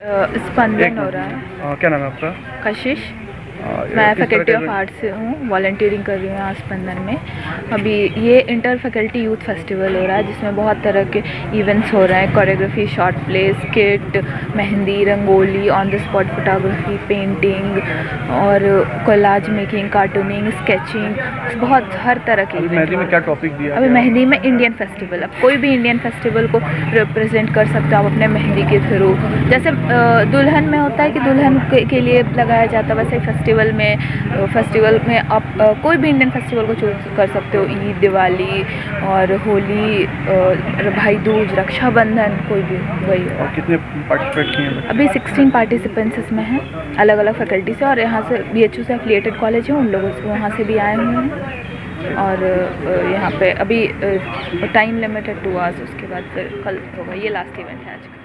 स्पंदन हो रहा है। क्या नाम है आपका? कशिश। मैं फैकल्टी ऑफ आर्ट्स से हूँ, वॉलंटियरिंग कर रही हूँ यहाँ स्पंदन में। अभी ये इंटर फैकल्टी यूथ फेस्टिवल हो रहा है जिसमें बहुत तरह के इवेंट्स हो रहे हैं। Choreography, short play, skit, mehndi, rangoli, on the spot photography, painting और कोलाज मेकिंग, कार्टूनिंग, स्केचिंग, बहुत हर तरह के इवेंट। मेहंदी में क्या टॉपिक दिया? अभी मेहंदी में इंडियन फेस्टिवल, अब कोई भी इंडियन फेस्टिवल को रिप्रेजेंट कर सकते हो आप अपने मेहंदी के थ्रू। जैसे दुल्हन में होता है कि दुल्हन के लिए लगाया जाता है, वैसे फेस्टिवल में आप कोई भी इंडियन फेस्टिवल को चूज कर सकते हो। ईद, दिवाली और होली, भाई दूज, रक्षाबंधन, कोई भी वही। और कितने पार्टिसिपेट किए हैं? अभी 16 पार्टिसिपेंट्स इसमें हैं, अलग अलग फैकल्टी से, और यहाँ से BHU से एफिलिएटेड कॉलेज है, उन लोगों से वहाँ से भी आए हुए हैं। और यहाँ पे अभी टाइम लिमिट है 2 आवर्स, उसके बाद फिर कल होगा। ये लास्ट इवेंट है आज का।